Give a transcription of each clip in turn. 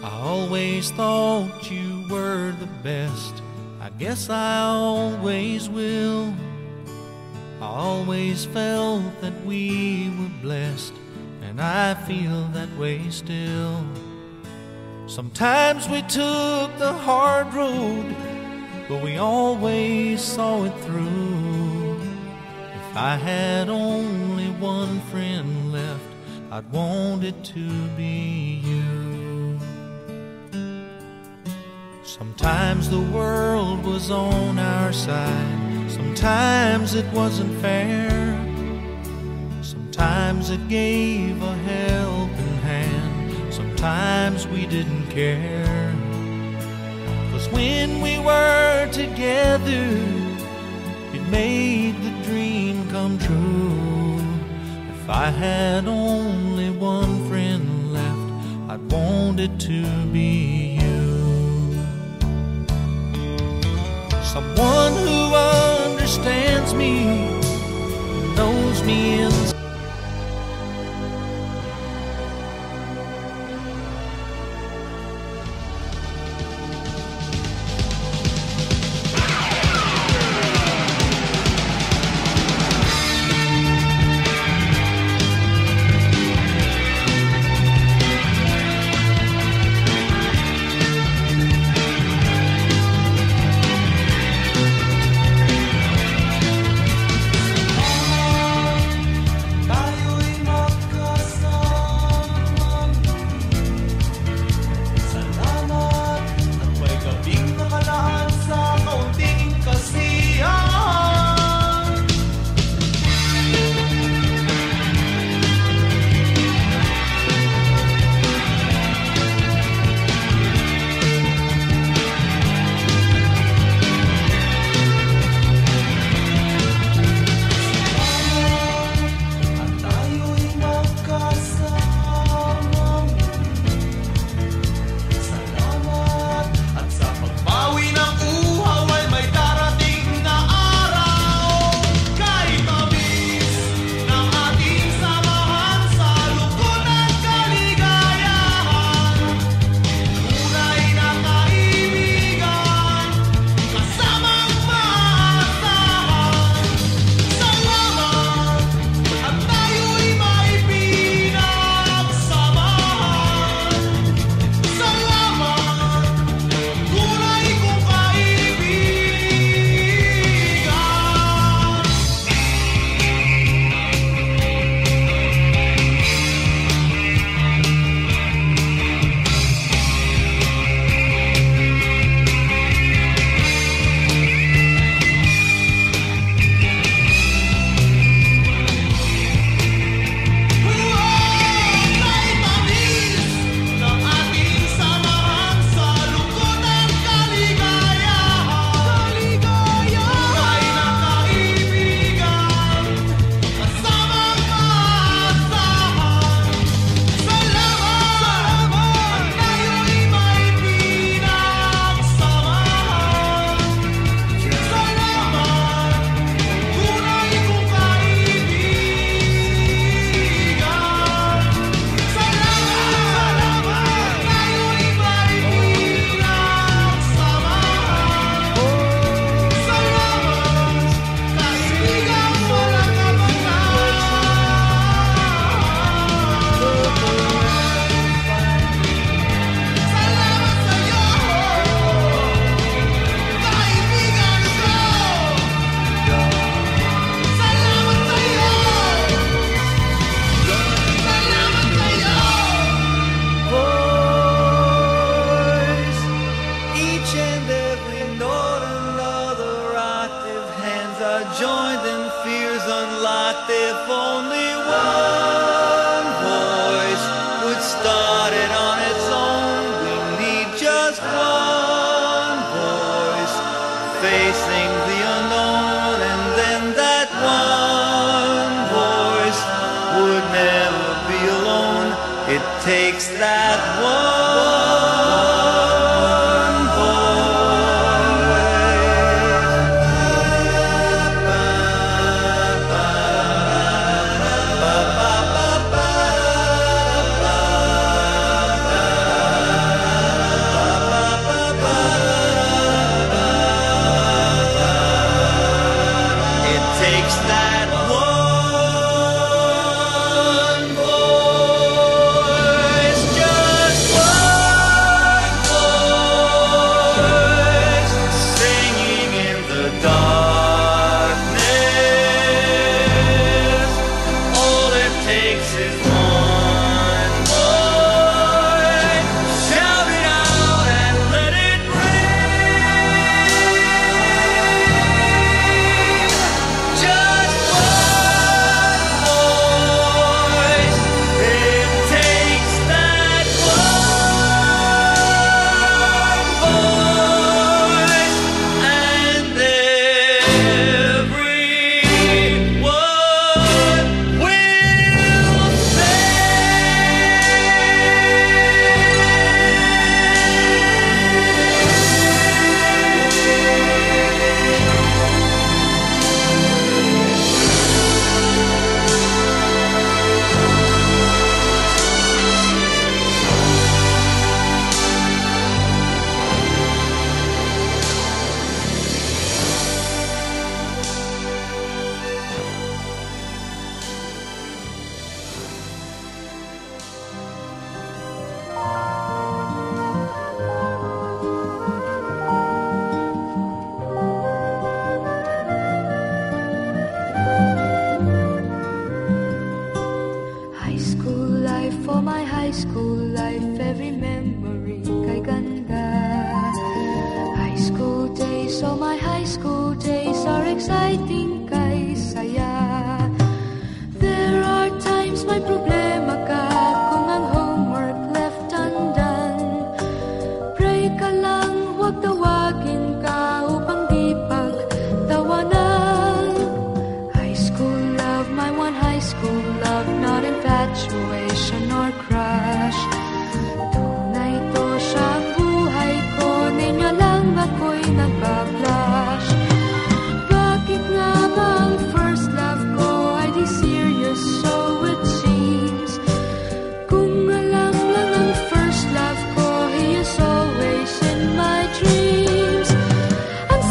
I always thought you were the best. I guess I always will. I always felt that we were blessed, and I feel that way still. Sometimes we took the hard road, but we always saw it through. If I had only one friend left, I'd want it to be you. Sometimes the world was on our side, sometimes it wasn't fair. Sometimes it gave a helping hand, sometimes we didn't care. 'Cause when we were together, it made the dream come true. If I had only one friend left, I'd want it to be you. Someone who understands me, knows me inside. Joined in fears unlocked. If only one voice would start it on its own. We need just one voice facing the unknown, and then that one voice would never be alone. It takes that one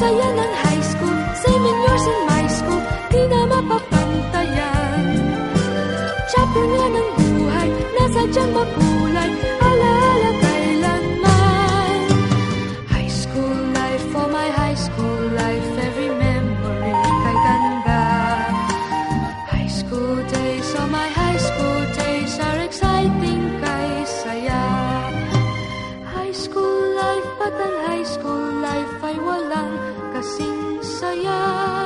saya ng high school, same in yours and my school, di na mapapantayan. Chapter nga ng buhay, nasadyang makulay, alaala kailanman. High school life, for my high school life, every memory kay ganda. High school days, oh my high school days are exciting kay saya. High school life, but ang high school life ay walang kasing saya.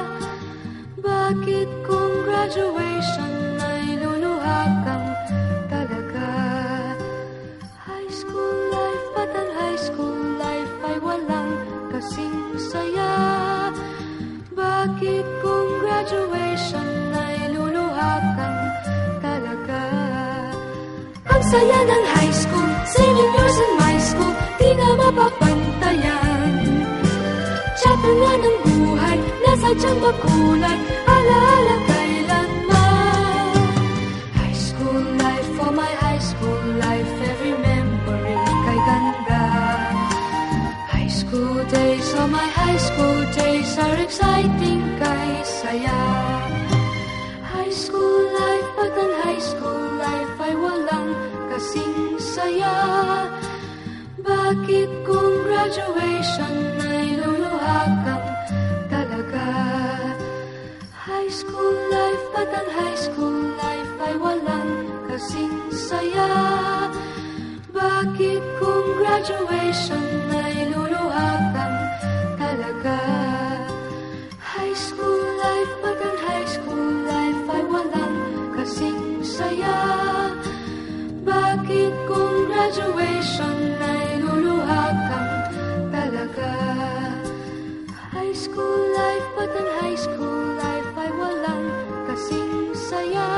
Bakit kung graduation ay luluha kang talaga? High school life, but ang high school life ay walang kasing saya. Bakit kung graduation ay luluha kang talaga? Ang saya ng high school, same in yours and my school, di na mapapantayan. Chapter nga ng buhay, nasadyang makulay, alaala kailanman. High school life, for my high school life, every memory kay ganda. High school days, oh my high school days are exciting kay saya. High school life, but ang high school life ay walang kasing saya. Bakit kung graduation ay luluha kang talaga? High school life, but ang high school life ay walang kasing saya. Bakit kung graduation ay luluha kang talaga? High school life, but ang high school life ay walang kasing saya. Bakit kung graduation ay luluha kang talaga? High school life, but ang high school life ay walang kasing saya.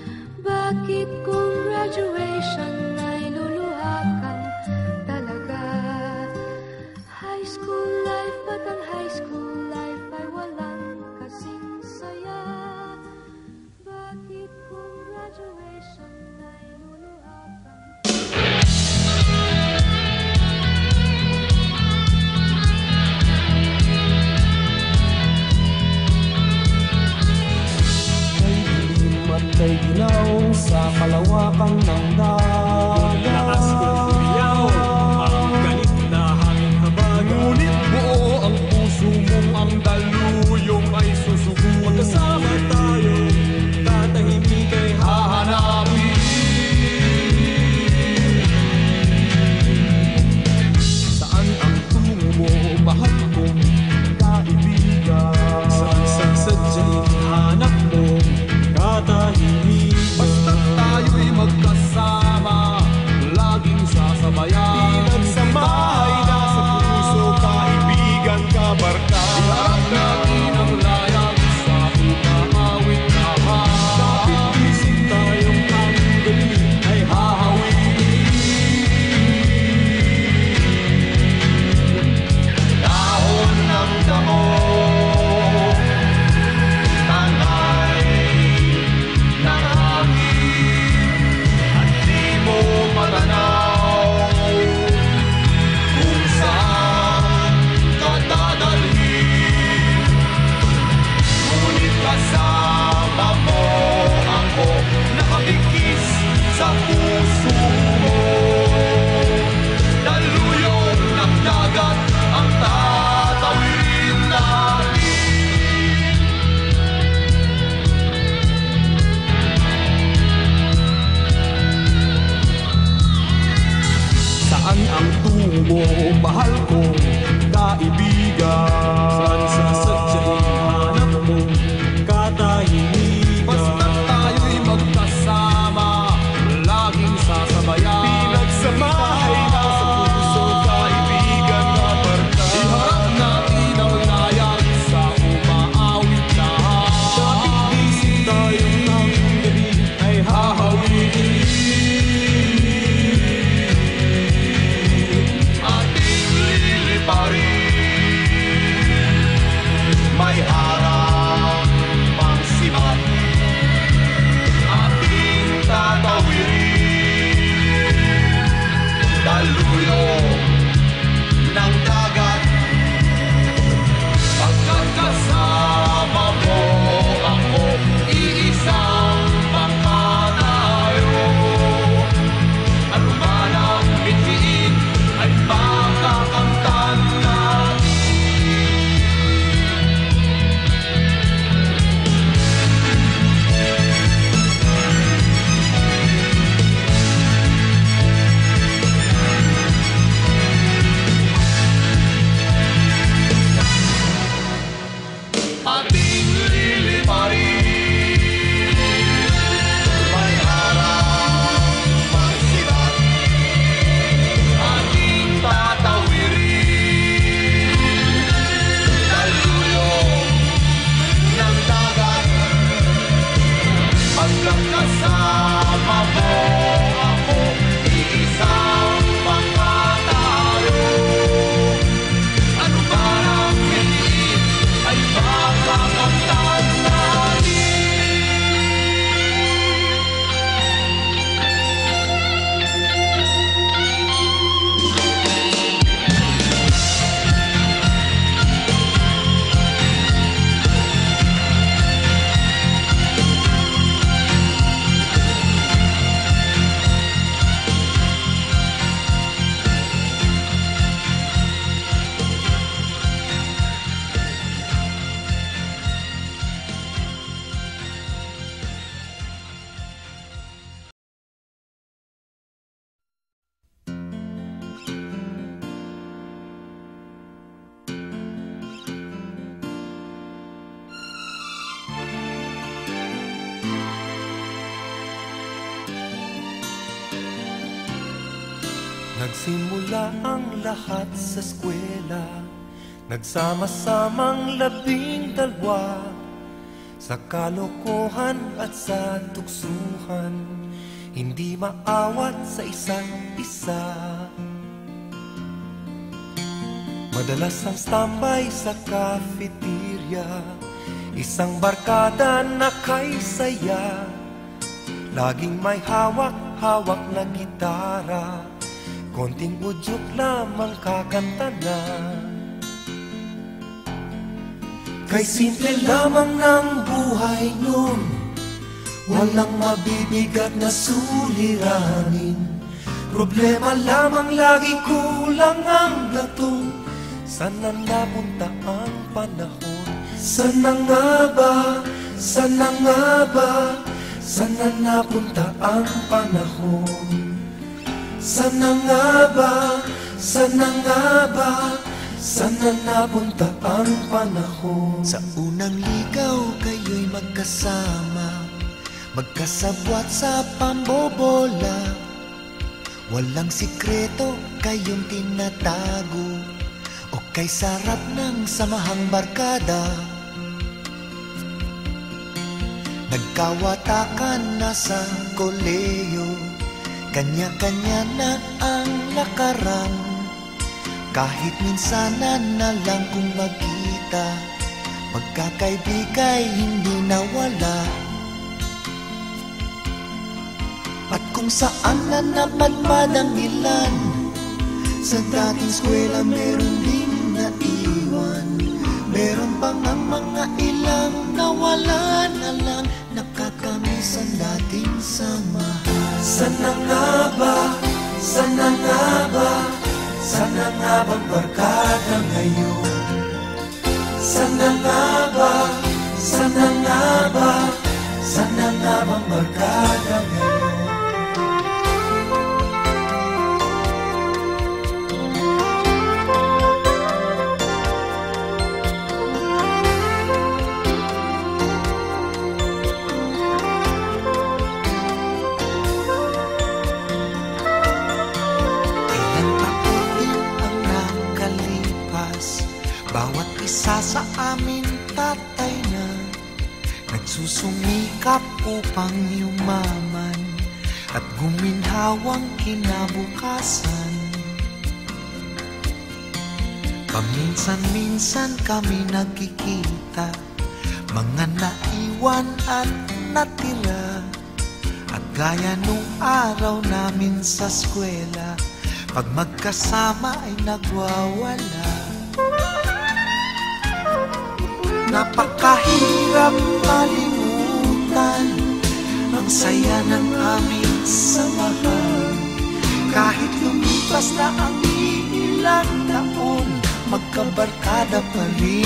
Bakit kung graduation ay luluha kang talaga? Nagsimula ang lahat sa eskwela, nagsama-samang 12 sa kalokohan at sa tuksuhan, hindi maawat sa isa't isa. Madalas ang standby sa cafeteria, isang barkada na kay saya, laging may hawak-hawak na gitara, konting udyok lamang kakanta na. Kay simple lamang ng buhay nun, walang mabibigat na suliranin. Problema lamang lagi kulang ang latong. Sana napunta ang panahon? Sana nga ba? Sana nga ba? Sana napunta ang panahon? Sana nga ba? Sana nga ba? Sana napunta ang panahon? Sa unang ligaw kayo'y magkasama, magkasabwat sa pambobola. Walang sikreto kayong tinatago, o kay sarap ng samahang barkada. Nagkawatakan na sa koleyo, kanya-kanya na ang lakaran. Kahit minsanan na lang kung magkita, pagkakaibigay hindi nawala. At kung saan na napadpad ang ilan, sa dating eskwela meron din naiwan. Meron pang ang mga ilang nawala na lang, nakakamiss ang dating samahan. Sana nga ba? Sana nga ba? Sana nga bang barkada ngayon? Sana nga ba? Sana nga ba? Sana nga bang barkada ngayon? Bawat isa sa amin tatay na nagsusumikap upang yumaman at guminhawang kinabukasan. Paminsan-minsan kami nagkikita, mga naiwan at natira. At gaya nung araw namin sa eskwela, pag magkasama ay nagwawala. Napakahirap malimutan ang saya ng aming samahan. Kahit lumipas na ang ilang taon, magkabarkada pa rin